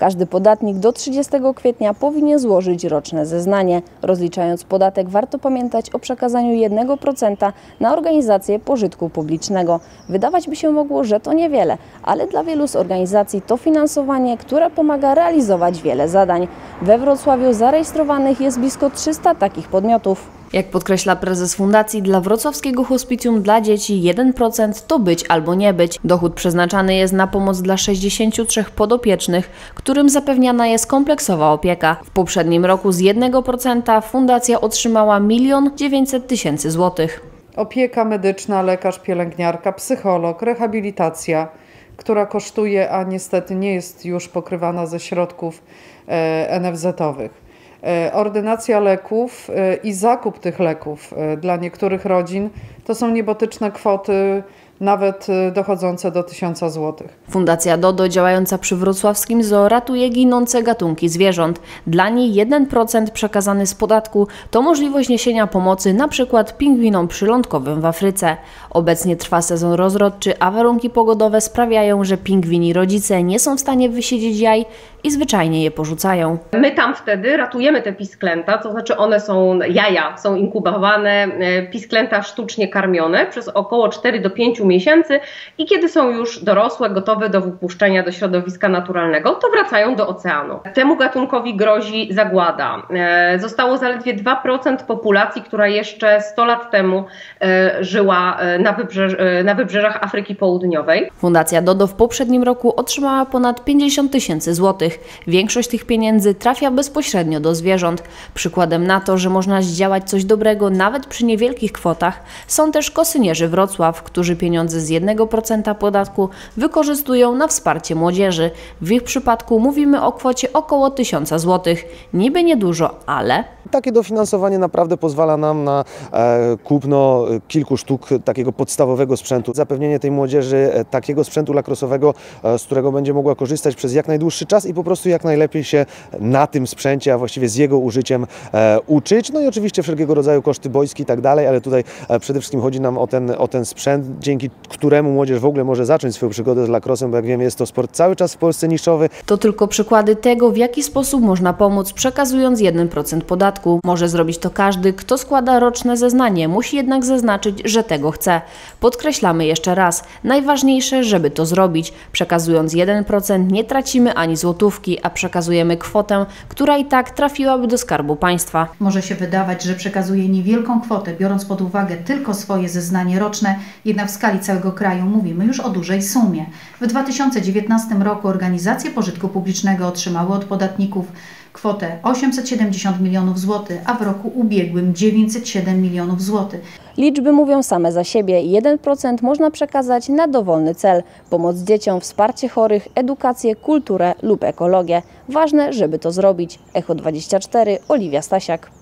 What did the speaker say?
Każdy podatnik do 30 kwietnia powinien złożyć roczne zeznanie. Rozliczając podatek, warto pamiętać o przekazaniu 1% na organizacje pożytku publicznego. Wydawać by się mogło, że to niewiele, ale dla wielu z organizacji to finansowanie, które pomaga realizować wiele zadań. We Wrocławiu zarejestrowanych jest blisko 300 takich podmiotów. Jak podkreśla prezes fundacji, dla wrocławskiego hospicjum dla dzieci 1% to być albo nie być. Dochód przeznaczany jest na pomoc dla 63 podopiecznych, którym zapewniana jest kompleksowa opieka. W poprzednim roku z 1% fundacja otrzymała 1 900 000 złotych. Opieka medyczna, lekarz, pielęgniarka, psycholog, rehabilitacja, która kosztuje, a niestety nie jest już pokrywana ze środków NFZ-owych. Ordynacja leków i zakup tych leków dla niektórych rodzin to są niebotyczne kwoty, nawet dochodzące do 1000 zł. Fundacja DODO działająca przy wrocławskim zoo ratuje ginące gatunki zwierząt. Dla niej 1% przekazany z podatku to możliwość niesienia pomocy np. pingwinom przylądkowym w Afryce. Obecnie trwa sezon rozrodczy, a warunki pogodowe sprawiają, że pingwini rodzice nie są w stanie wysiedzieć jaj i zwyczajnie je porzucają. My tam wtedy ratujemy te pisklęta, to znaczy jaja są inkubowane, pisklęta sztucznie karmione przez około 4 do 5 miesięcy i kiedy są już dorosłe, gotowe do wypuszczenia do środowiska naturalnego, to wracają do oceanu. Temu gatunkowi grozi zagłada. Zostało zaledwie 2% populacji, która jeszcze 100 lat temu żyła na wybrzeżach Afryki Południowej. Fundacja DODO w poprzednim roku otrzymała ponad 50 000 złotych. Większość tych pieniędzy trafia bezpośrednio do zwierząt. Przykładem na to, że można zdziałać coś dobrego nawet przy niewielkich kwotach, są też kosynierzy Wrocław, którzy pieniądze z 1% podatku wykorzystują na wsparcie młodzieży. W ich przypadku mówimy o kwocie około 1000 złotych. Niby niedużo, ale... Takie dofinansowanie naprawdę pozwala nam na kupno kilku sztuk takiego podstawowego sprzętu. Zapewnienie tej młodzieży takiego sprzętu lacrose'owego, z którego będzie mogła korzystać przez jak najdłuższy czas i po prostu jak najlepiej się na tym sprzęcie, a właściwie z jego użyciem uczyć. No i oczywiście wszelkiego rodzaju koszty boiski i tak dalej, ale tutaj przede wszystkim chodzi nam o ten sprzęt, dzięki któremu młodzież w ogóle może zacząć swoją przygodę z lacrose'em, bo jak wiemy, jest to sport cały czas w Polsce niszowy. To tylko przykłady tego, w jaki sposób można pomóc, przekazując 1% podatku. Może zrobić to każdy, kto składa roczne zeznanie, musi jednak zaznaczyć, że tego chce. Podkreślamy jeszcze raz, najważniejsze, żeby to zrobić. Przekazując 1% nie tracimy ani złotówki, a przekazujemy kwotę, która i tak trafiłaby do Skarbu Państwa. Może się wydawać, że przekazuje niewielką kwotę, biorąc pod uwagę tylko swoje zeznanie roczne, jednak w skali całego kraju mówimy już o dużej sumie. W 2019 roku organizacje pożytku publicznego otrzymały od podatników kwotę 870 milionów złotych, a w roku ubiegłym 907 milionów złotych. Liczby mówią same za siebie. 1% można przekazać na dowolny cel. Pomoc dzieciom, wsparcie chorych, edukację, kulturę lub ekologię. Ważne, żeby to zrobić. Echo 24, Oliwia Stasiak.